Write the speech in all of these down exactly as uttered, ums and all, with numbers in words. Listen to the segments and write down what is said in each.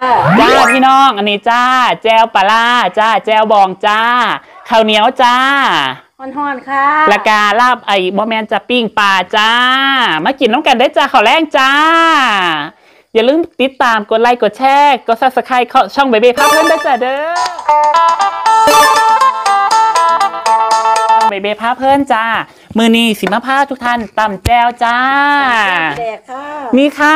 จ้าพี่น้องอันนี้จ้าแจวปลาล่าจ้าแจวบองจ้าข้าวเหนียวจ้าฮ้อนๆค่ะละกาลาบไอ้บอแมนจะปิ้งปลาจ้ามากินน้ำกันได้จ้าข้าวแรงจ้าอย่าลืมติดตามกดไลค์กดแชร์กดซับสไครต์ช่องเบเบ้พาเพื่อนได้จ้าเด้อเบเบ้พาเพื่อนจ้ามือนี้สิมาพาทุกท่านตำแจวจ้าแดกค่ะนี่ค่ะ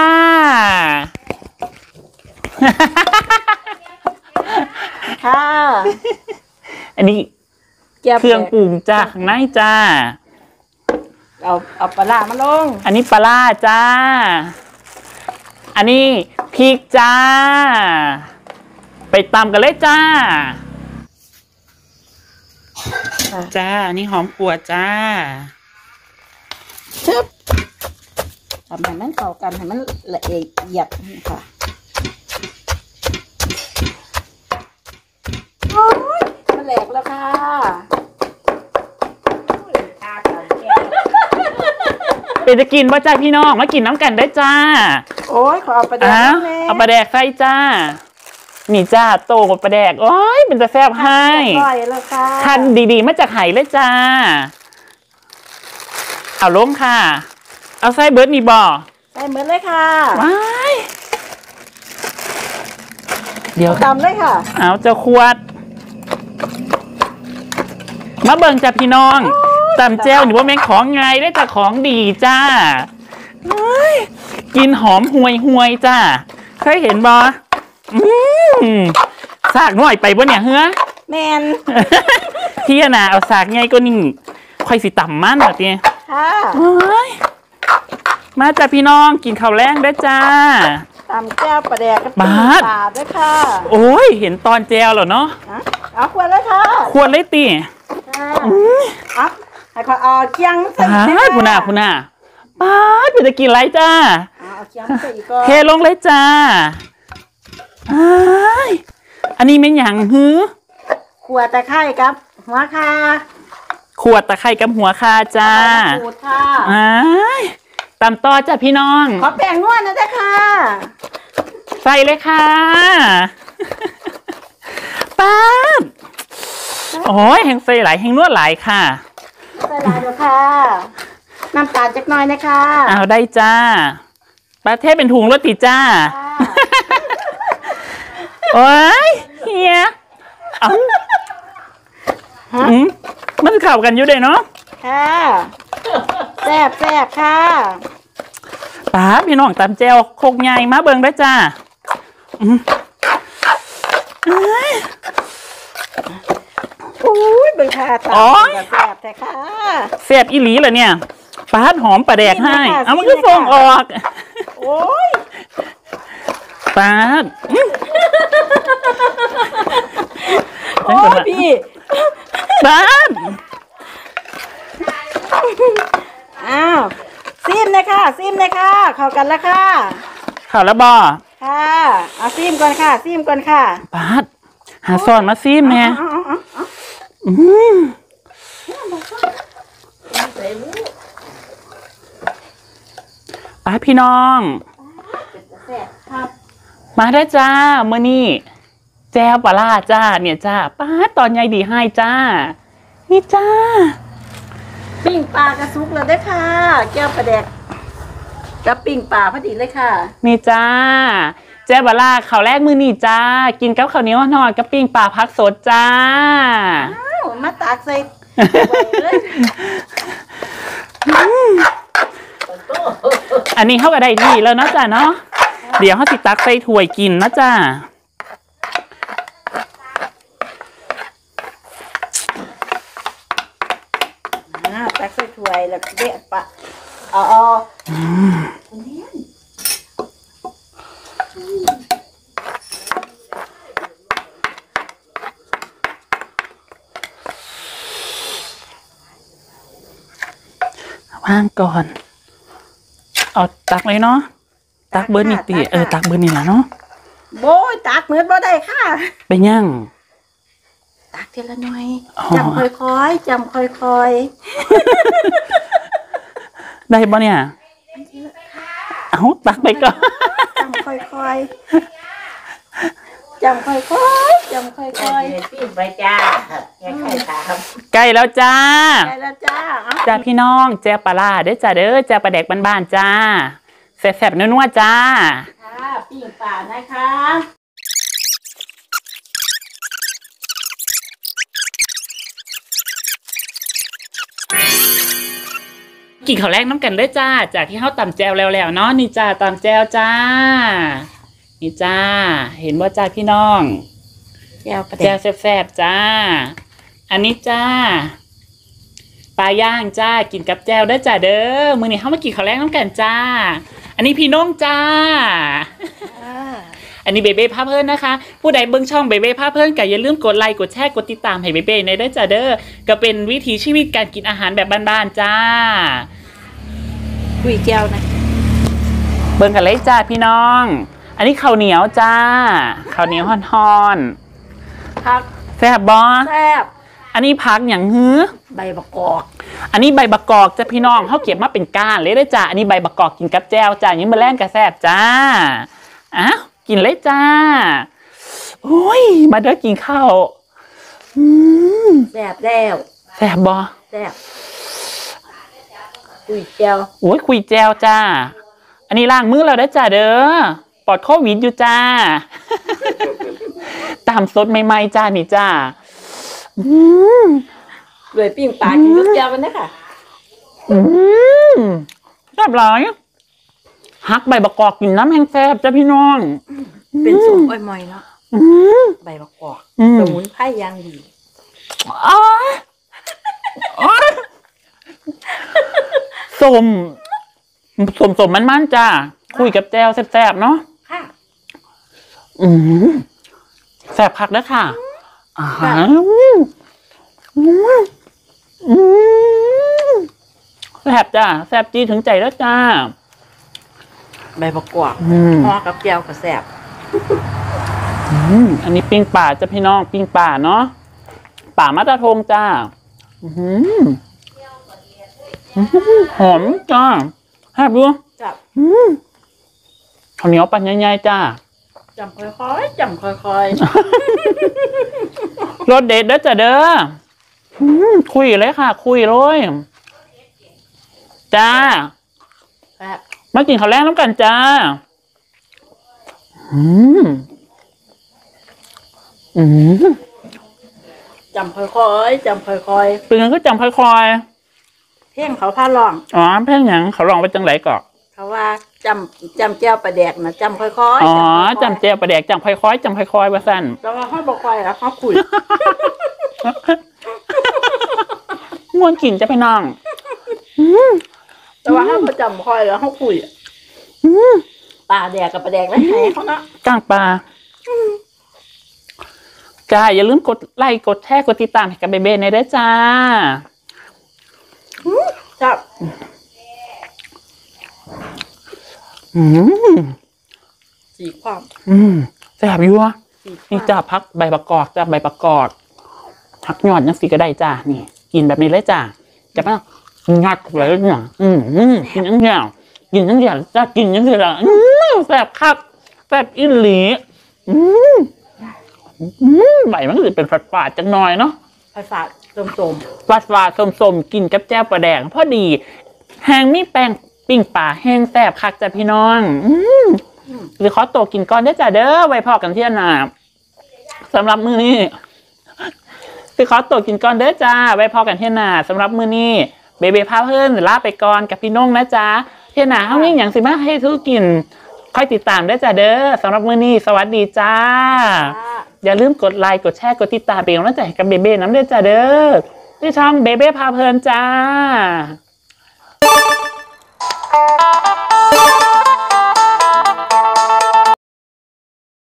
ค่ะอันนี้เครื่องปรุงจ้าข้างในจ้าเอาเอาปลามาลงอันนี้ปลาจ้าอันนี้พริกจ้าไปตำกันเลยจ้าจ้าอันนี้หอมขั่วจ้าชึบทำให้มันเข้ากันให้มันละเอียดค่ะโอ้ยมันแหลกแล้วค่ะเป็นจะกินป่ะจ้าพี่น้องมากินน้ำกันได้จ้าโอ้ยขอเอาปลาแดกเอาปลาแดกใส่จ้านี่จ้าโตกับปลาแดกโอ้ยเป็นจะแซ่บให้คันดีๆมาจากไหเลยจ้าเอาล้มค่ะเอาไส้เบิร์ดนี่บ่ไส้เบิร์ดเลยค่ะว้ายเดี๋ยวตำเลยค่ะเอาเจ้าขวดมาเบิ่งจ้าพี่น้องตำแจ่วหรือว่าแม่งของไงได้จากของดีจ้ากินหอมห่วยห่วยจ้าเคยเห็นบ่สากหน่อยไปบ่เนี่ยเฮ้อแมนที่น่ะเอาสากไงก็นี่ค่อยสิต่ำมันแบบนี้ค่ะมาจ้าพี่น้องกินข้าวแรงได้จ้าตำแจ่วปลาแดกกับปลาด้วยค่ะโอ้ยเห็นตอนแจ่วเหรอเนาะเอาขวดเลยค่ะขวดเลยตีอ่ะให้ขอเอาเคียงใส่คุณน่ะคุณน่ะป้าเป็นจะกินไรจ้าเอาเคียงใส่อีกก็เทลงเลยจ้าอันนี้เป็นอย่างฮื้อขวดตะไคร้กับหัวคาขวดตะไคร้กับหัวคาจ้าขวดค่ะตำต่อจ้าพี่น้องขอแป้งนวดนะจ๊ะค่ะใส่เลยค่ะป้าโอ้ยแห้งใส่หลายแห้งนวดหลายค่ะใส่หลายแล้วค่ะน้ำตาลจักหน่อยนะคะเอาได้จ้าปลาเทศเป็นถุงรสติจ้าโอ้ยเฮียเอามันเข้ากันอยู่เลยเนาะค่ะแซ่บแซ่บค่ะป้าพี่น้องตำแจ่วโคกใหญ่มาเบิ่งได้จ้าโอ้ยเบิ่งค่ะตำแซ่บแต่ค่ะแซ่บอีหลีเหรอเนี่ยป้าหอมปลาแดกให้เอามันก็ฟองออกโอ้ยป้าโอ้ยพี่ป้าอ้าวซิมเลยค่ะซิมเลยค่ะเข้ากันแล้วค่ะเข้าแล้วบ่ค่ะเอาซิมก่อนค่ะซิมก่อนค่ะป้าหาซ่อนมาซิมแม่อืมป้าพี่น้องมาได้จ้าเมื่อนี่แจ่วปลาล่าจ้าเนี่ยจ้าป้าตอนใหญ่ดีให้จ้านี่จ้าปิ้งปลากระซุกเลยได้ค่ะแก้วปลาแดกกับปิ้งปลาพอดีเลยค่ะนี่จ้าแจ่วปลาล่าข้าวแรกมือนี่จ้ากินกับข้าวเหนียวหน่อยกับปิ้งปลาพักสดจ้ามาตักใส่อันนี้เขาก็ได้ดีแล้วนะจ้าเนาะเดี๋ยวเขาติดตักใส่ถ้วยกินนะจ้าตักใส่ถ้วยแล้วเด็ดปะอ๋อว่างก่อนเอาตักเลยเนาะตักเบอร์นี่ตีเออตักเบอร์นี่แหละเนาะโบยตักเหมือนบ่ได้ค่ะไปย่างตักทีละหน่อยจำค่อยๆจำค่อยๆได้บ่เนี่ยเอาตักไปก่อนจำค่อยๆจำค่อยๆจำค่อยๆปิ้งไปจ้าแค่ไข่ถามใกล้แล้วจ้าได้แล้วจ้าเอาจ้าพี่น้องแจวปลาร้าเด้อจ้าเด้อแจวปลาแดกบ้านๆจ้าแซ่บๆนัวๆจ้าค่ะปิ้งป่านะคะกินข้าวแรกน้ำกันเด้อจ้าจากที่เฮาตำแจวแล้วๆเนาะนี่จ้าตำแจวจ้านี่จ้าเห็นว่าจ้าพี่น้องแก้วประแจเด็วน แซ่บๆจ้า อันนี้จ้าปลาย่างจ้ากินกับแจวเด้อจ้าเด้อมื้อนี้เฮามากินข้าวแรกน้ำกันจ้า อันนี้พี่น้องจ้า อันนี้เบเบ้พาเพิ่นนะคะผู้ใดเบิ่งช่องเบเบ้พาเพิ่นก็อย่าลืมกดไลค์กดแชร์กดติดตามให้เบเบ้ในเด้อจ้าเด้อก็เป็นวิถีชีวิตการกินอาหารแบบบ้านๆจ้าคุยแก้วนะเบิ่งกันเลยจ้าพี่น้อง อันนี้ข้าวเหนียวจ้าข้าวเหนียวฮ้อนผักๆแซ่บบอแซ่บอันนี้ผักอย่างฮื้อใบมะกอกอันนี้ใบบักกอกจ้าพี่น้องเขาเก็บมาเป็นก้านเลยเด้อจ้าอันนี้ใบบักกอกกินกับแจ่วจ้ายังมาแล่นกับแซ่บจ้าอ้าวกินเลยจ้าโอ้ยมาเด้อกินข้าวอืมแซ่บแล้วแซ่บบอแซ่บคุยแก้วโอ้ยคุยแจ่วจ้า อันนี้ล้างมือแล้วเด้อจ้าเด้อปลอดโควิดอยู่จ้า ตามสดใหม่ๆจ้านี่จ้าอืมเลยปิ้งปลากินกับแก้วกันนะค่ะอืมแซ่บหลายฮักใบบักกอกกินน้ำแห้งแซ่บจ้าพี่น้องเป็นสมอ้อยมอยเนาะอืมใบมะกอกอืมสมุนไพรยางดีอ้ายอ้ายสมสมสมมันมันๆจ้าคุยกับแจวแซ่บๆเนาะค่ะอืมแซ่บคักเด้อค่ะอาหารอืมอืมแซ่บจ้าแซ่บจีถึงใจแล้วจ้าใบมะกอกอืมห่อกับแก้วก็แซ่บอืมอันนี้ปิ้งป่าจ้าพี่น้องปิ้งป่าเนาะป่ามาตาทงจ้าอืมอืมหอมจ้าแซ่บดูจับอืมข้าวเหนียวปั่นใหญ่ๆจ้าจำค่อยๆจำค่อยรสเด็ดเด้อจ้าเด้ออืมคุยเลยค่ะ คุยเลยจ้าๆแซ่บมากินข้าวแรกน้ำกันจ้า อืม อืมจำค่อยๆจำค่อยเป็นยังก็จำค่อยๆเพ่งเขาพาลองๆอ๋อเพ่งหยังเขาลองไปจังไหนก่อนเขาว่าจำจำแก้วประแดกนะจำค่อยๆอ๋อค่อยๆจำเจียวประแดกจำค่อยๆจำค่อยๆว่าสั้นแต่ว่าเขาบอกค่อยแล้วเขาคุยม่วนกินจะไปน้องแต่ว่าเขาประจำค่อยแล้วเขาคุยอืมปลาแดกกับประแดกแล้วให้เขาเนาะก้างปลาจ้าอย่าลืมกดไลค์กดแชร์กดติดตามให้กับเบเบ้ในเด้อจ้าจับอืมสีความอืมแซ่บอยู่วะสีความนี่จ้าพักใบประกอบจ้าใบประกอบพักยอดยังสีก็ได้จ้านี่ กินแบบนี้เลยจ้าจะไม่งัดเลยเนี่ยอืมอืมกินยังเดียวกินยังเดียวจ้ากินยังเดียวอืมแซ่บคักแซ่บอิหลีอืมอืมใบมันคือเป็นฝาดๆจังหน่อยเนาะภาษาสมฝาดฝาดสมสมๆกินกับแจ่วปลาแดงพอดี แห้งมีแป้งปิ้งป่าแห้งแซ่บคักจ้ะพี่น้อง อืมหรือขอตัวกินก่อนได้อจ้ะเด้อไว้พอกันเที่ยงหน้าสำหรับมื้อนี้คือขอตัวกินก่อนเด้อจ้าไว้พอกันเที่ยงหน้าสำหรับมื้อนี้เบเบ้พาเพิ่นลาไปก่อนกับพี่น้องนะจ๊ะเที่ยงหน้าเฮามีหยังสิมาให้ทุกกินค่อยติดตามได้อจ้ะเด้อสำหรับมื้อนี้สวัสดีจ้าๆอย่าลืมกดไลค์กดแชร์กดติดตามเป็นกำลังใจให้กับเบเบ้น้ำเด้อจ้าเด้อที่ช่องเบเบ้พาเพลินจ้า